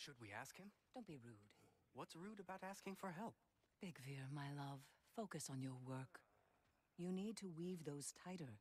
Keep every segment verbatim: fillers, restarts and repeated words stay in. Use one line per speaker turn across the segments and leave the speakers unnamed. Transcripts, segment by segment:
Should we ask him?
Don't be rude.
What's rude about asking for help?
Bigvir, my love, focus on your work. You need to weave those tighter.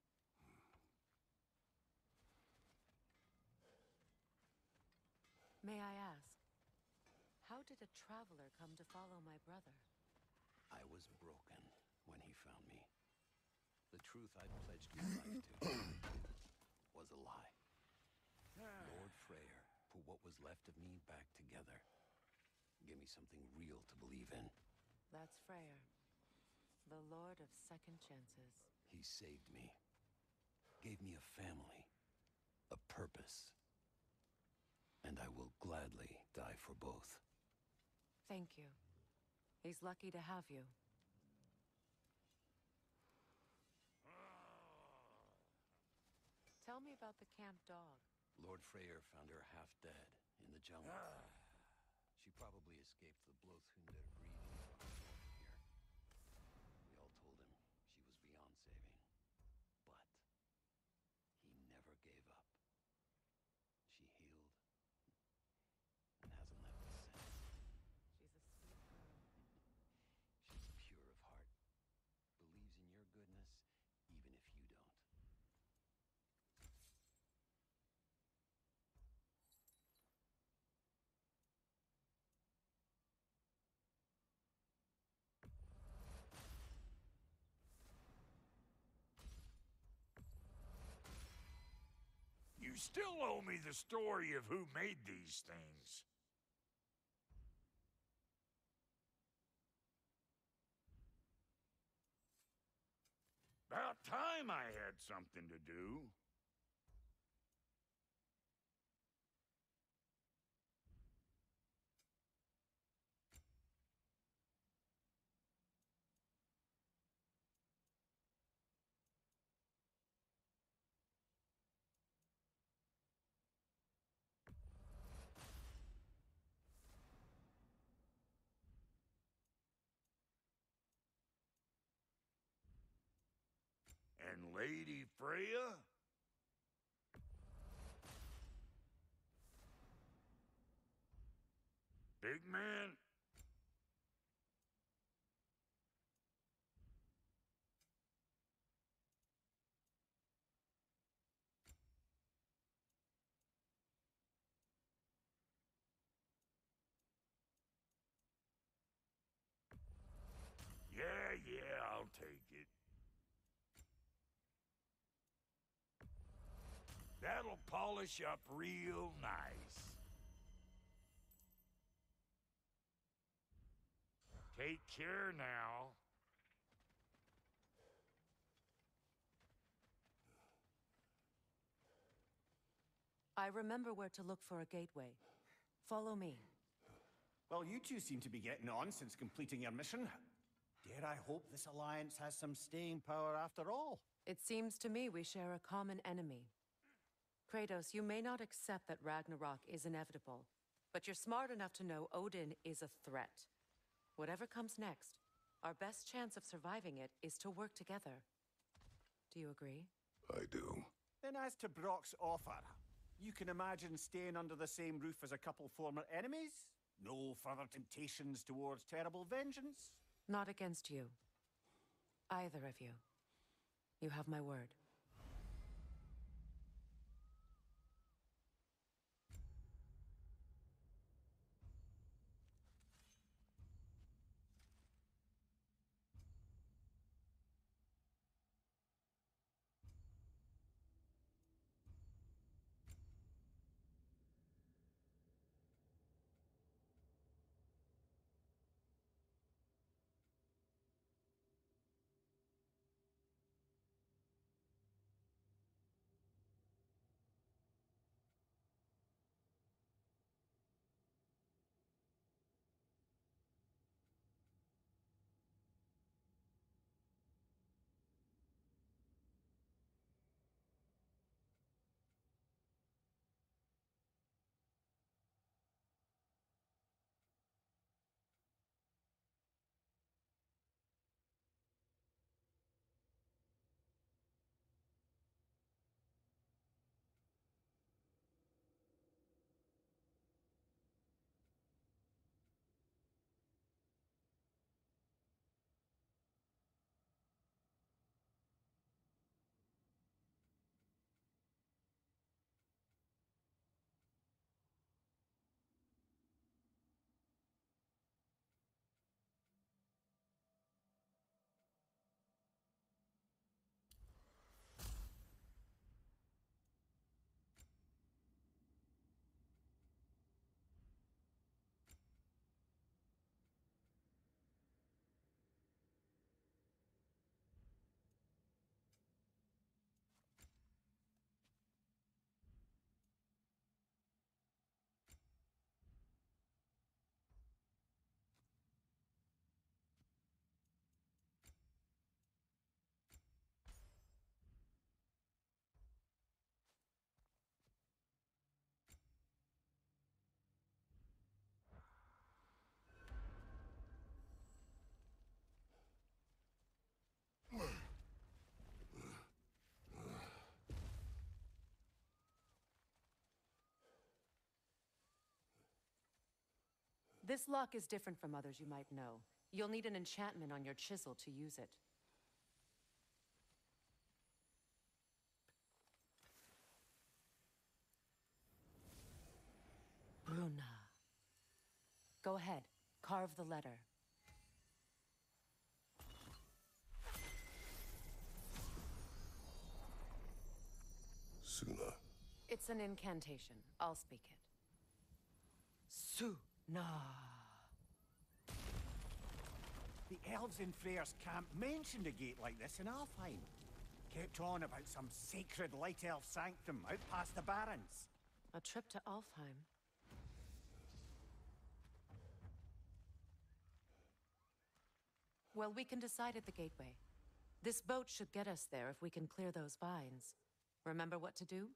May I ask, how did a traveler come to follow my brother?
I was broken when he found me. The truth I'd pledged my life to was a lie. Lord Freyr put what was left of me back together. Gave me something real to believe in.
That's Freyr, the Lord of Second Chances.
He saved me. Gave me a family. A purpose. And I will gladly die for both.
Thank you. He's lucky to have you. Tell me about the camp dog.
Lord Freyr found her half dead in the jungle. She probably escaped the Blothhunder breeding here. We all told him she was beyond saving. But he never gave up. She healed and hasn't left us since.
She's a sweet girl.
She's pure of heart. Believes in your goodness, even if you don't.
You still owe me the story of who made these things. About time I had something to do. And Lady Freya? Big man? Yeah, yeah, I'll take it. That'll polish up real nice. Take care now.
I remember where to look for a gateway. Follow me.
Well, you two seem to be getting on since completing your mission. Dare I hope this alliance has some staying power after all?
It seems to me we share a common enemy. Kratos, you may not accept that Ragnarok is inevitable, but you're smart enough to know Odin is a threat. Whatever comes next, our best chance of surviving it is to work together. Do you agree?
I do.
Then as to Brock's offer, you can imagine staying under the same roof as a couple former enemies? No further temptations towards terrible vengeance?
Not against you. Either of you. You have my word. This lock is different from others you might know. You'll need an enchantment on your chisel to use it. Bruna. Go ahead. Carve the letter.
Suna.
It's an incantation. I'll speak it. Suna.
The elves in Freyr's camp mentioned a gate like this in Alfheim. Kept on about some sacred light elf sanctum out past the Barrens.
A trip to Alfheim. Well, we can decide at the gateway. This boat should get us there if we can clear those vines. Remember what to do?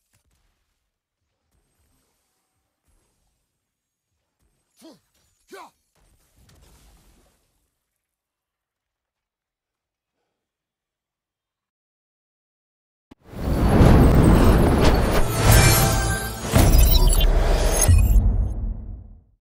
Yeah!